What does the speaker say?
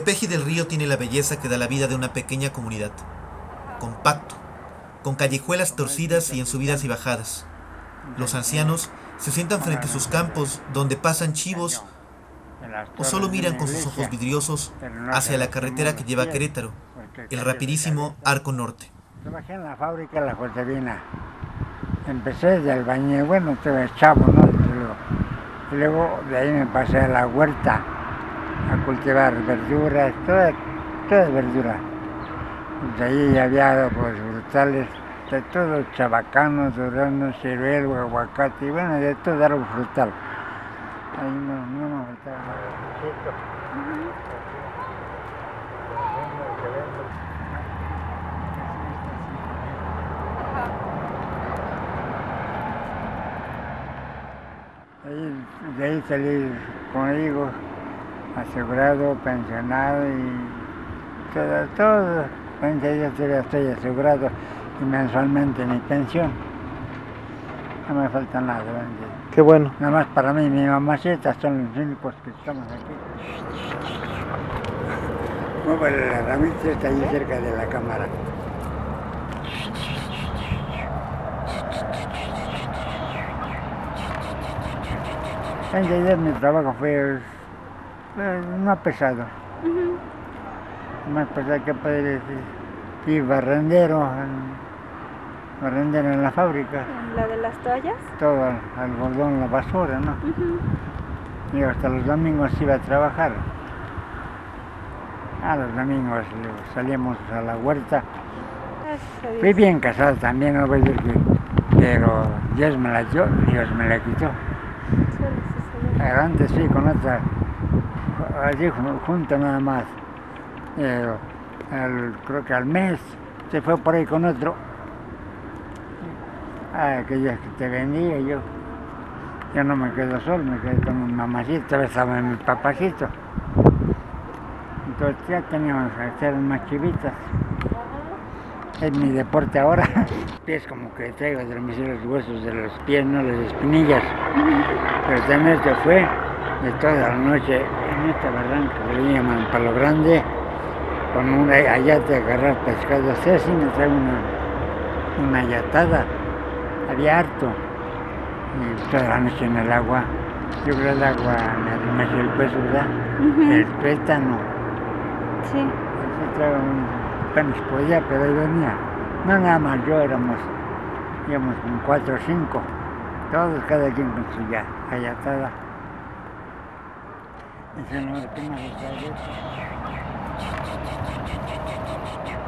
Tepeji del Río tiene la belleza que da la vida de una pequeña comunidad. Compacto, con callejuelas torcidas y en subidas y bajadas. Los ancianos se sientan frente a sus campos donde pasan chivos o solo miran con sus ojos vidriosos hacia la carretera que lleva a Querétaro, el rapidísimo Arco Norte. Trabajé en la fábrica de la Josefina. Empecé desde albañil, bueno, estaba chavo, ¿no? Y luego de ahí me pasé a la huerta a cultivar verduras, toda verdura. De ahí había pues frutales, de todo, chabacanos, duranos, ciruelo, aguacate, y bueno, de todo árbol frutal. Ahí no me faltaba nada. De ahí salí, como digo, asegurado, pensionado y todo. Estoy asegurado y mensualmente mi pensión. No me falta nada. Qué bueno. Nada más para mí, mi mamacita son los únicos que estamos aquí. Mueve la ramita, está ahí cerca de la cámara. En realidad mi trabajo fue no pesado. Más pesado que poder decir. Y barrendero en la fábrica. ¿La de las toallas? Todo algodón, la basura, ¿no? Y hasta los domingos iba a trabajar. A los domingos salíamos a la huerta. Fui bien casado también, no voy a decir que, pero Dios me la dio, Dios me la quitó. Pero antes sí, con otra, así junto nada más. Creo que al mes se fue por ahí con otro. Aquellas que te vendía yo no me quedo solo, me quedé con mi mamacita, estaba mi papacito. Entonces ya teníamos que hacer unas chivitas. Es mi deporte ahora. Es como que traigo de los huesos de los pies, no las espinillas. Pero también esto fue de toda la noche en esta barranca que le llaman Palo Grande, con una ayate a agarrar pescado. Así me traigo una ayatada. Había harto. Y toda la noche en el agua. Yo creo el agua me adormece el peso, ¿verdad? El tuétano. Sí. Yo traigo apenas podía, pero ahí venía. No nada más yo, íbamos con 4 o 5. Todos, cada quien con su ayatada. Esa no es que más